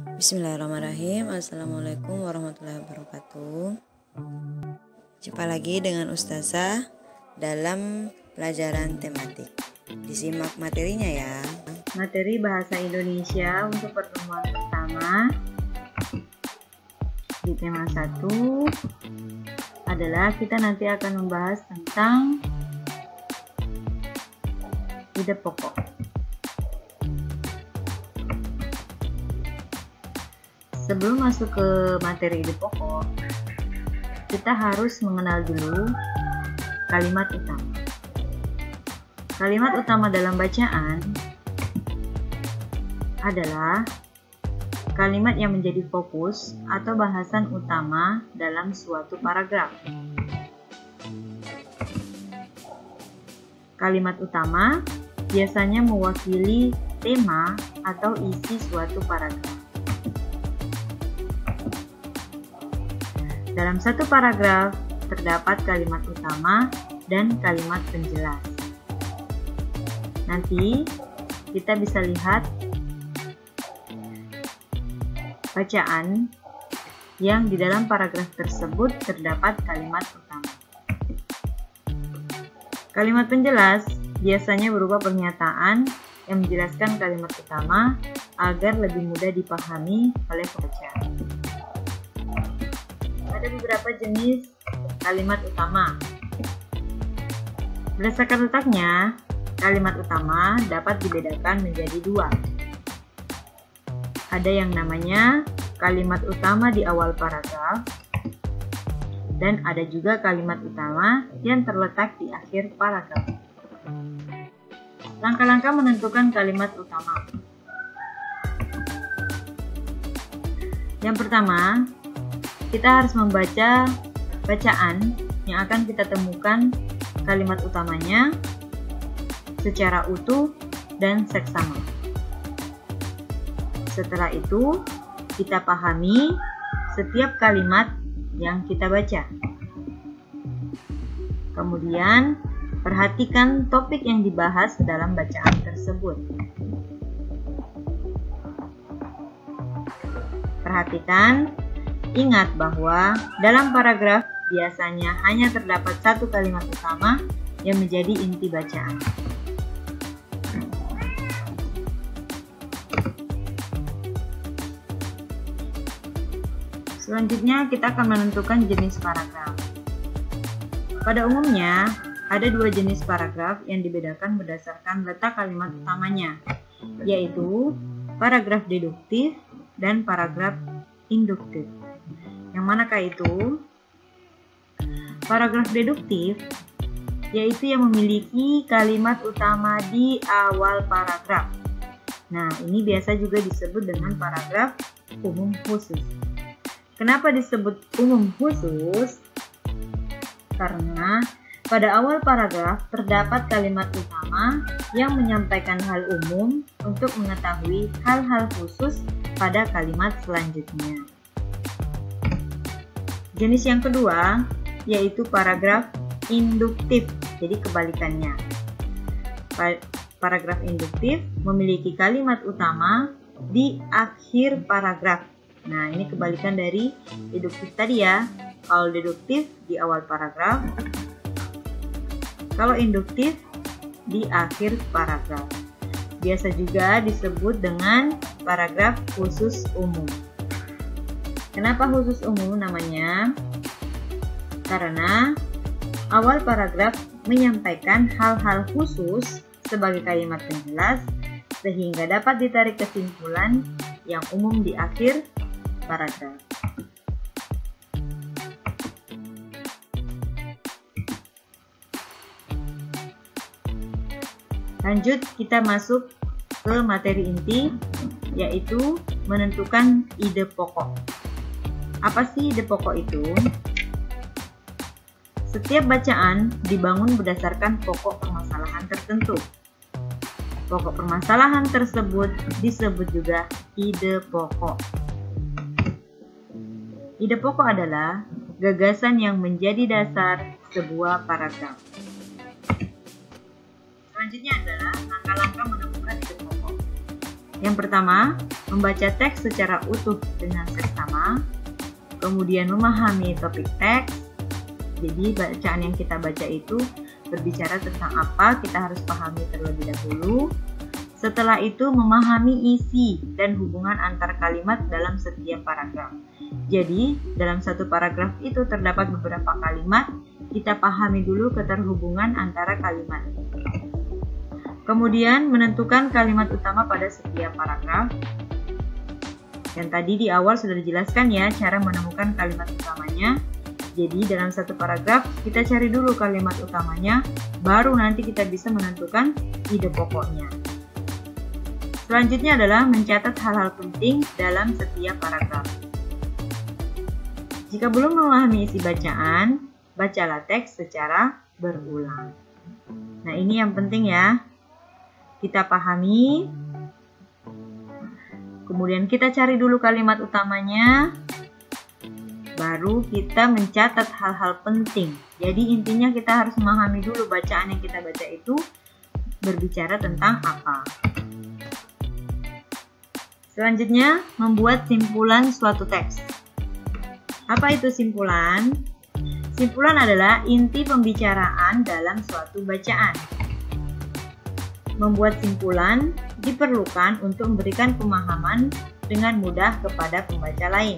Bismillahirrahmanirrahim. Assalamualaikum warahmatullahi wabarakatuh. Jumpa lagi dengan Ustazah dalam pelajaran tematik. Disimak materinya ya. Materi bahasa Indonesia untuk pertemuan pertama di tema 1 adalah kita nanti akan membahas tentang ide pokok. Sebelum masuk ke materi ide pokok, kita harus mengenal dulu kalimat utama. Kalimat utama dalam bacaan adalah kalimat yang menjadi fokus atau bahasan utama dalam suatu paragraf. Kalimat utama biasanya mewakili tema atau isi suatu paragraf. Dalam satu paragraf terdapat kalimat utama dan kalimat penjelas. Nanti kita bisa lihat bacaan yang di dalam paragraf tersebut terdapat kalimat utama. Kalimat penjelas biasanya berupa pernyataan yang menjelaskan kalimat utama agar lebih mudah dipahami oleh pembaca. Ada beberapa jenis kalimat utama. Berdasarkan letaknya, kalimat utama dapat dibedakan menjadi dua. Ada yang namanya kalimat utama di awal paragraf, dan ada juga kalimat utama yang terletak di akhir paragraf. Langkah-langkah menentukan kalimat utama. Yang pertama, kita harus membaca bacaan yang akan kita temukan kalimat utamanya secara utuh dan seksama. Setelah itu, kita pahami setiap kalimat yang kita baca. Kemudian, perhatikan topik yang dibahas dalam bacaan tersebut. Perhatikan, ingat bahwa dalam paragraf biasanya hanya terdapat satu kalimat utama yang menjadi inti bacaan. Selanjutnya kita akan menentukan jenis paragraf. Pada umumnya, ada dua jenis paragraf yang dibedakan berdasarkan letak kalimat utamanya, yaitu paragraf deduktif dan paragraf induktif. Yang manakah itu? Paragraf deduktif yaitu yang memiliki kalimat utama di awal paragraf. Nah, ini biasa juga disebut dengan paragraf umum khusus. Kenapa disebut umum khusus? Karena pada awal paragraf terdapat kalimat utama yang menyampaikan hal umum untuk mengetahui hal-hal khusus pada kalimat selanjutnya. Jenis yang kedua yaitu paragraf induktif, jadi kebalikannya. Paragraf induktif memiliki kalimat utama di akhir paragraf. Nah, ini kebalikan dari deduktif tadi ya. Kalau deduktif di awal paragraf, kalau induktif di akhir paragraf. Biasa juga disebut dengan paragraf khusus umum. Kenapa khusus umum namanya? Karena awal paragraf menyampaikan hal-hal khusus sebagai kalimat penjelas sehingga dapat ditarik kesimpulan yang umum di akhir paragraf. Lanjut, kita masuk ke materi inti, yaitu menentukan ide pokok. Apa sih ide pokok itu? Setiap bacaan dibangun berdasarkan pokok permasalahan tertentu. Pokok permasalahan tersebut disebut juga ide pokok. Ide pokok adalah gagasan yang menjadi dasar sebuah paragraf. Selanjutnya adalah langkah-langkah menemukan ide pokok. Yang Yang pertama, membaca teks secara utuh dengan seksama, kemudian memahami topik teks. Jadi bacaan yang kita baca itu berbicara tentang apa, kita harus pahami terlebih dahulu. Setelah itu memahami isi dan hubungan antar kalimat dalam setiap paragraf. Jadi dalam satu paragraf itu terdapat beberapa kalimat, kita pahami dulu keterhubungan antara kalimat. Kemudian menentukan kalimat utama pada setiap paragraf. Dan tadi di awal sudah dijelaskan ya cara menemukan kalimat utamanya. Jadi dalam satu paragraf kita cari dulu kalimat utamanya, baru nanti kita bisa menentukan ide pokoknya. Selanjutnya adalah mencatat hal-hal penting dalam setiap paragraf. Jika belum memahami isi bacaan, bacalah teks secara berulang. Nah, ini yang penting ya. Kita pahami, kemudian kita cari dulu kalimat utamanya, baru kita mencatat hal-hal penting. Jadi intinya kita harus memahami dulu bacaan yang kita baca itu berbicara tentang apa. Selanjutnya, membuat simpulan suatu teks. Apa itu simpulan? Simpulan adalah inti pembicaraan dalam suatu bacaan. Membuat simpulan diperlukan untuk memberikan pemahaman dengan mudah kepada pembaca lain.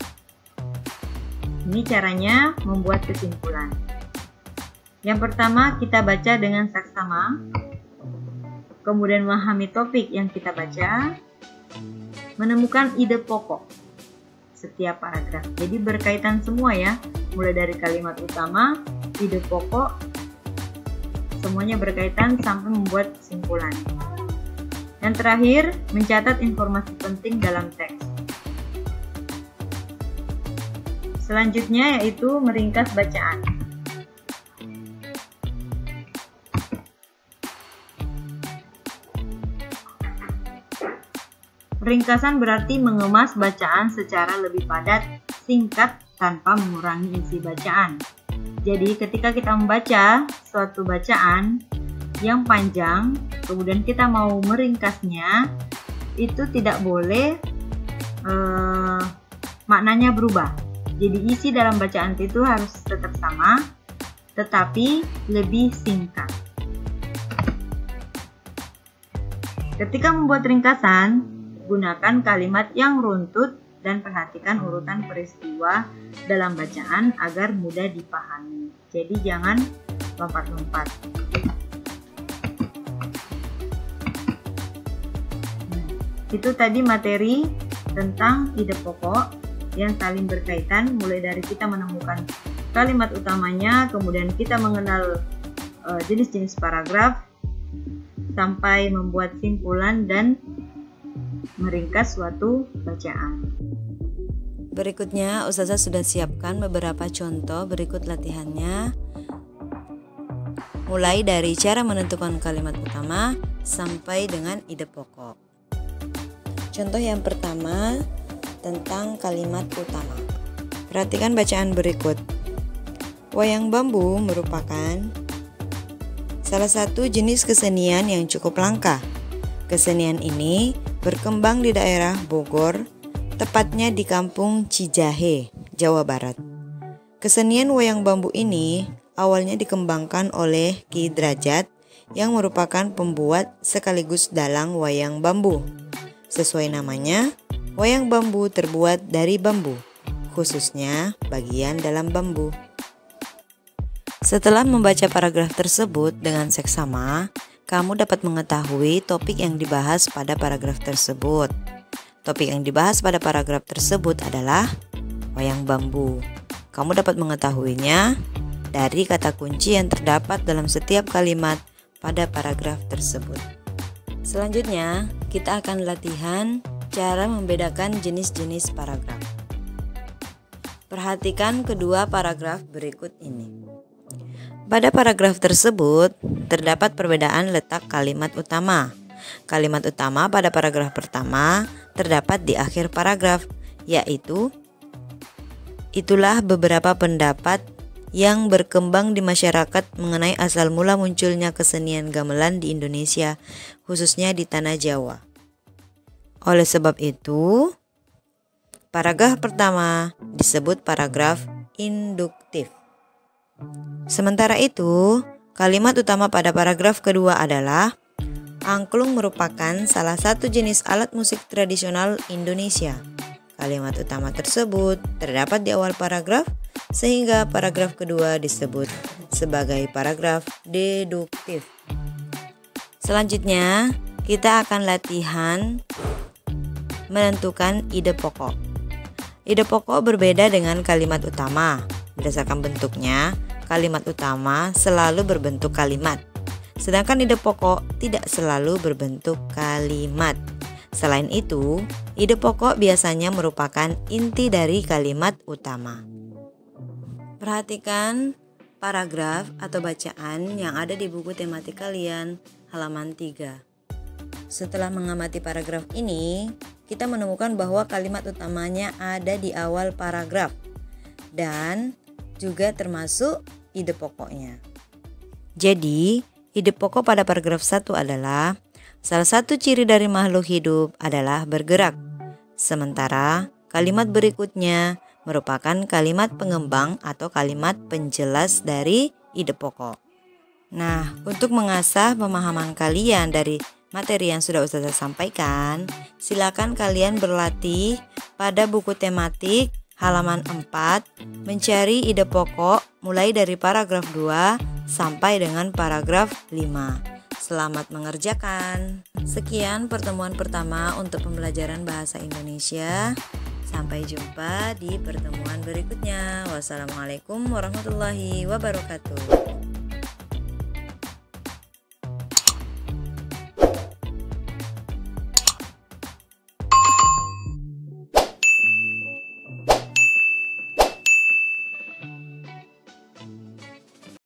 Ini caranya membuat kesimpulan. Yang pertama, kita baca dengan saksama, kemudian memahami topik yang kita baca, menemukan ide pokok setiap paragraf. Jadi berkaitan semua ya, mulai dari kalimat utama, ide pokok, semuanya berkaitan sampai membuat kesimpulan. Yang terakhir, mencatat informasi penting dalam teks. Selanjutnya yaitu meringkas bacaan. Ringkasan berarti mengemas bacaan secara lebih padat, singkat, tanpa mengurangi isi bacaan. Jadi ketika kita membaca suatu bacaan yang panjang, kemudian kita mau meringkasnya, itu tidak boleh maknanya berubah. Jadi isi dalam bacaan itu harus tetap sama, tetapi lebih singkat. Ketika membuat ringkasan, gunakan kalimat yang runtut dan perhatikan urutan peristiwa dalam bacaan agar mudah dipahami. Jadi jangan lompat-lompat. Itu tadi materi tentang ide pokok yang saling berkaitan, mulai dari kita menemukan kalimat utamanya, kemudian kita mengenal jenis-jenis paragraf, sampai membuat simpulan dan meringkas suatu bacaan. Berikutnya, Ustazah sudah siapkan beberapa contoh berikut latihannya, mulai dari cara menentukan kalimat utama sampai dengan ide pokok. Contoh yang pertama tentang kalimat utama. Perhatikan bacaan berikut. Wayang bambu merupakan salah satu jenis kesenian yang cukup langka. Kesenian ini berkembang di daerah Bogor, tepatnya di kampung Cijahe, Jawa Barat. Kesenian wayang bambu ini awalnya dikembangkan oleh Ki Drajat yang merupakan pembuat sekaligus dalang wayang bambu. Sesuai namanya, wayang bambu terbuat dari bambu, khususnya bagian dalam bambu. Setelah membaca paragraf tersebut dengan seksama, kamu dapat mengetahui topik yang dibahas pada paragraf tersebut. Topik yang dibahas pada paragraf tersebut adalah wayang bambu. Kamu dapat mengetahuinya dari kata kunci yang terdapat dalam setiap kalimat pada paragraf tersebut. Selanjutnya, kita akan latihan cara membedakan jenis-jenis paragraf. Perhatikan kedua paragraf berikut ini. Pada paragraf tersebut, terdapat perbedaan letak kalimat utama. Kalimat utama pada paragraf pertama terdapat di akhir paragraf, yaitu itulah beberapa pendapat yang berkembang di masyarakat mengenai asal mula munculnya kesenian gamelan di Indonesia, khususnya di tanah Jawa. Oleh sebab itu, paragraf pertama disebut paragraf induktif. Sementara itu, kalimat utama pada paragraf kedua adalah angklung merupakan salah satu jenis alat musik tradisional Indonesia. Kalimat utama tersebut terdapat di awal paragraf, sehingga paragraf kedua disebut sebagai paragraf deduktif. Selanjutnya, kita akan latihan menentukan ide pokok. Ide pokok berbeda dengan kalimat utama. Berdasarkan bentuknya, kalimat utama selalu berbentuk kalimat, sedangkan ide pokok tidak selalu berbentuk kalimat. Selain itu, ide pokok biasanya merupakan inti dari kalimat utama. Perhatikan paragraf atau bacaan yang ada di buku tematik kalian halaman 3. Setelah mengamati paragraf ini, kita menemukan bahwa kalimat utamanya ada di awal paragraf dan juga termasuk ide pokoknya. Jadi, ide pokok pada paragraf 1 adalah salah satu ciri dari makhluk hidup adalah bergerak. Sementara kalimat berikutnya merupakan kalimat pengembang atau kalimat penjelas dari ide pokok. Nah, untuk mengasah pemahaman kalian dari materi yang sudah Ustazah sampaikan, silakan kalian berlatih pada buku tematik halaman 4 mencari ide pokok mulai dari paragraf 2 sampai dengan paragraf 5. Selamat mengerjakan. Sekian pertemuan pertama untuk pembelajaran bahasa Indonesia. Sampai jumpa di pertemuan berikutnya. Wassalamualaikum warahmatullahi wabarakatuh.